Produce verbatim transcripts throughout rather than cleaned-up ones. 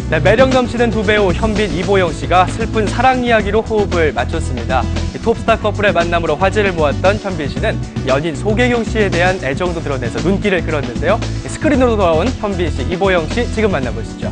네, 매력 넘치는 두 배우 현빈, 이보영 씨가 슬픈 사랑 이야기로 호흡을 맞췄습니다. 톱스타 커플의 만남으로 화제를 모았던 현빈 씨는 연인 소개경 씨에 대한 애정도 드러내서 눈길을 끌었는데요. 스크린으로 돌아온 현빈 씨, 이보영 씨 지금 만나보시죠.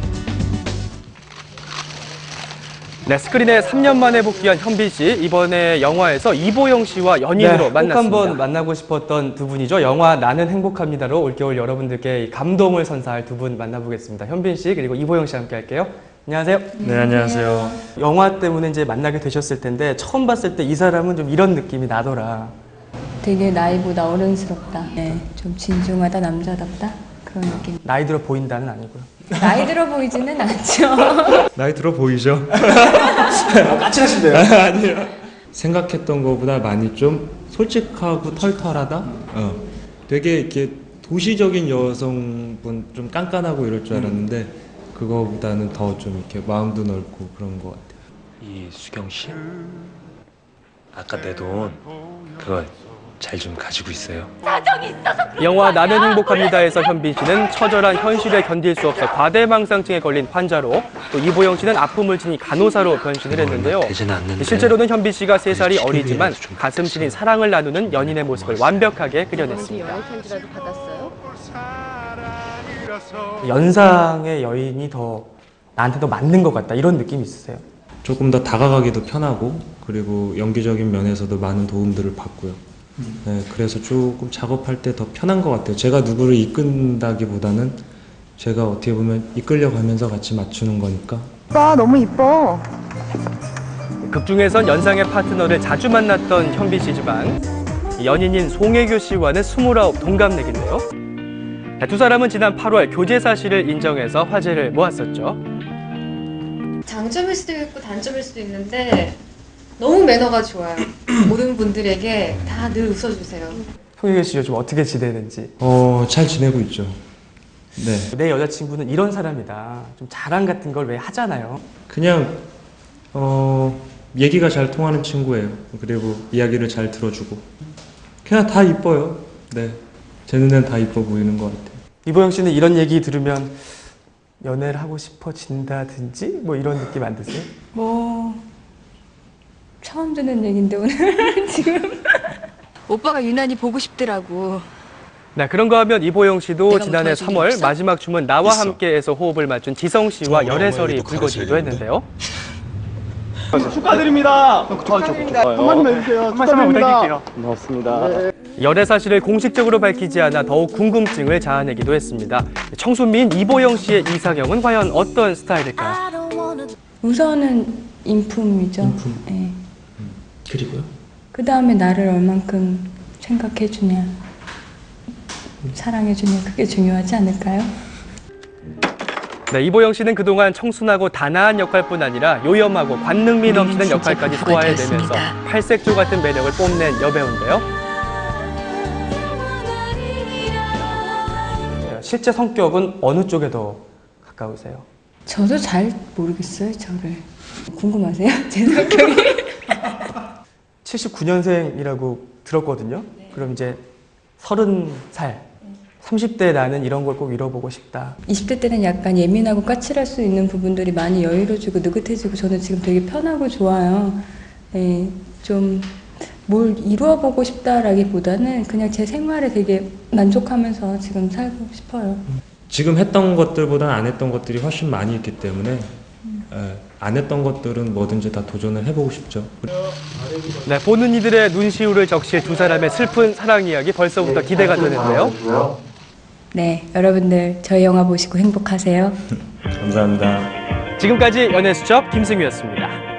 네, 스크린에 삼 년 만에 복귀한 현빈 씨, 이번에 영화에서 이보영 씨와 연인으로 네, 만났습니다. 꼭 한번 만나고 싶었던 두 분이죠. 영화 나는 행복합니다로 올겨울 여러분들께 감동을 선사할 두 분 만나보겠습니다. 현빈 씨 그리고 이보영 씨 함께 할게요. 안녕하세요. 네, 안녕하세요. 영화 때문에 이제 만나게 되셨을 텐데 처음 봤을 때 이 사람은 좀 이런 느낌이 나더라. 되게 나이보다 어른스럽다. 네, 좀 진중하다, 남자답다 그런 느낌. 나이 들어 보인다는 아니고요. 나이 들어 보이지는 않죠. 나이 들어 보이죠? 까칠하신데요? 아니요. 생각했던 것보다 많이 좀 솔직하고 털털하다? 어. 되게 이렇게 도시적인 여성분, 좀 깐깐하고 이럴 줄 알았는데 음. 그거보다는 더 좀 이렇게 마음도 넓고 그런 것 같아요. 이수경 씨? 아까 내 돈 그거 잘 좀 가지고 있어요. 사정이 있어서 영화 나는 행복합니다에서 현빈 씨는 처절한 현실에 견딜 수 없어 과대망상증에 걸린 환자로, 또 이보영 씨는 아픔을 지닌 간호사로 변신을 했는데요. 실제로는 현빈 씨가 세 살이 어리지만 가슴 시린 사랑을 나누는 연인의 모습을 완벽하게 그려냈습니다. 연상의 여인이 더 나한테 더 맞는 것 같다 이런 느낌이 있으세요? 조금 더 다가가기도 편하고 그리고 연기적인 면에서도 많은 도움들을 받고요. 네, 그래서 조금 작업할 때 더 편한 것 같아요. 제가 누구를 이끈다기보다는 제가 어떻게 보면 이끌려가면서 같이 맞추는 거니까. 오빠 너무 이뻐. 극 중에선 연상의 파트너를 자주 만났던 현빈 씨지만 연인인 송혜교 씨와는 스물아홉 동갑내기인데요. 두 사람은 지난 팔월 교제 사실을 인정해서 화제를 모았었죠. 장점일 수도 있고 단점일 수도 있는데 너무 매너가 좋아요. 모든 분들에게 다 늘 웃어주세요. 송혜교 씨 요즘 어떻게 지내는지? 어, 잘 지내고 있죠. 네. 내 여자친구는 이런 사람이다. 좀 자랑 같은 걸 왜 하잖아요. 그냥 어, 얘기가 잘 통하는 친구예요. 그리고 이야기를 잘 들어주고 그냥 다 이뻐요. 네. 제 눈엔 다 이뻐 보이는 것 같아요. 이보영 씨는 이런 얘기 들으면 연애를 하고 싶어진다든지 뭐 이런 느낌 안 드세요? 뭐 처음 듣는 얘긴데 오늘 지금 오빠가 유난히 보고 싶더라고. 네, 그런가 하면 이보영 씨도 지난해 삼월 마지막 춤은 나와 있어. 함께에서 호흡을 맞춘 지성 씨와 열애설이 불거지기도 했는데요. 축하드립니다. 축하드립니다. 한 말씀 해주세요. 한 말씀만 부탁드릴게요. 고맙습니다. 네. 열애 사실을 공식적으로 밝히지 않아 더욱 궁금증을 자아내기도 했습니다. 청순미인 이보영 씨의 이상형은 과연 어떤 스타일일까요? 우선은 인품이죠. 인품. 네. 음, 그리고요? 그 다음에 나를 얼만큼 생각해주냐, 사랑해주냐, 그게 중요하지 않을까요? 네, 이보영 씨는 그동안 청순하고 단아한 역할뿐 아니라 요염하고 관능미 넘치는 역할까지 소화해내면서 팔색조 같은 매력을 뽐낸 여배우인데요. 실제 성격은 어느 쪽에 더 가까우세요? 저도 잘 모르겠어요, 저를. 궁금하세요? 제 성격이? 칠십구 년생이라고 들었거든요. 네. 그럼 이제 서른 살, 삼십 대 나는 이런 걸 꼭 이뤄보고 싶다. 이십 대 때는 약간 예민하고 까칠할 수 있는 부분들이 많이 여유로워지고 느긋해지고 저는 지금 되게 편하고 좋아요. 네, 좀 뭘 이루어보고 싶다라기보다는 그냥 제 생활에 되게 만족하면서 지금 살고 싶어요. 지금 했던 것들보다는 안 했던 것들이 훨씬 많이 있기 때문에 음. 에, 안 했던 것들은 뭐든지 다 도전을 해보고 싶죠. 네, 보는 이들의 눈시울을 적실 두 사람의 슬픈 사랑 이야기 벌써부터 기대가 되는데요. 네, 여러분들 저희 영화 보시고 행복하세요. 감사합니다. 지금까지 연예수첩 김승유였습니다.